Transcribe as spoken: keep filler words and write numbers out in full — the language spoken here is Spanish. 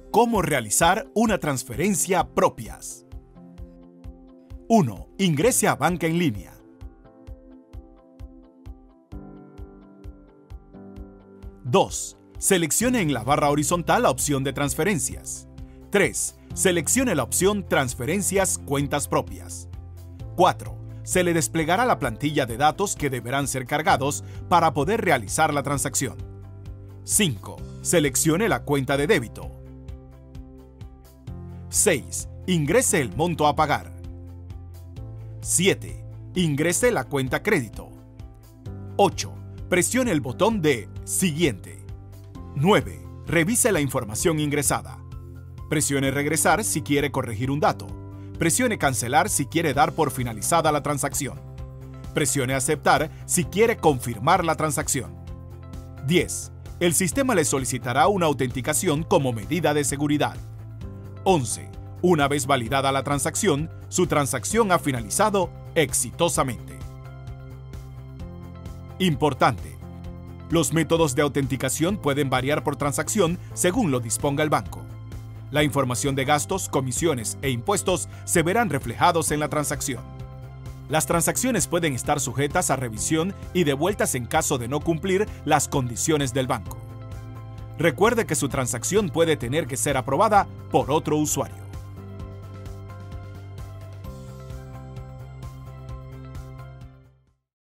Cómo realizar una transferencia propias. uno. Ingrese a Banca en línea. dos. Seleccione en la barra horizontal la opción de transferencias. tres. Seleccione la opción Transferencias Cuentas Propias. cuatro. Se le desplegará la plantilla de datos que deberán ser cargados para poder realizar la transacción. cinco. Seleccione la cuenta de débito. seis. Ingrese el monto a pagar. siete. Ingrese la cuenta crédito. ocho. Presione el botón de Siguiente. nueve. Revise la información ingresada. Presione Regresar si quiere corregir un dato. Presione Cancelar si quiere dar por finalizada la transacción. Presione Aceptar si quiere confirmar la transacción. diez. El sistema le solicitará una autenticación como medida de seguridad. once. Una vez validada la transacción, su transacción ha finalizado exitosamente. Importante: los métodos de autenticación pueden variar por transacción según lo disponga el banco. La información de gastos, comisiones e impuestos se verán reflejados en la transacción. Las transacciones pueden estar sujetas a revisión y devueltas en caso de no cumplir las condiciones del banco. Recuerde que su transacción puede tener que ser aprobada por otro usuario.